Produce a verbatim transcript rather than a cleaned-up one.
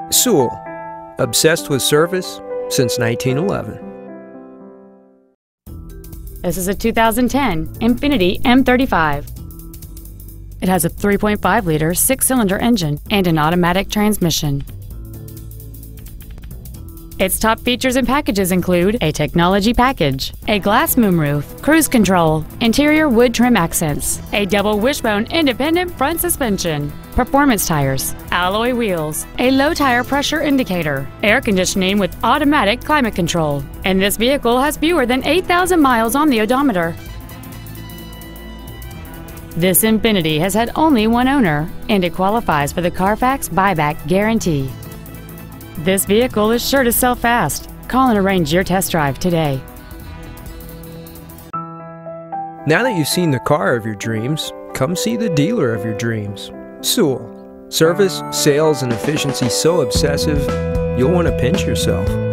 Sewell, obsessed with service since nineteen eleven. This is a two thousand ten Infiniti M thirty-five. It has a three point five liter six-cylinder engine and an automatic transmission. Its top features and packages include a technology package, a glass moonroof, cruise control, interior wood trim accents, a double wishbone independent front suspension, performance tires, alloy wheels, a low tire pressure indicator, air conditioning with automatic climate control, and this vehicle has fewer than eight thousand miles on the odometer. This Infiniti has had only one owner, and it qualifies for the Carfax buyback guarantee. This vehicle is sure to sell fast. Call and arrange your test drive today. Now that you've seen the car of your dreams, come see the dealer of your dreams. Sewell. Service, sales, and efficiency so obsessive, you'll want to pinch yourself.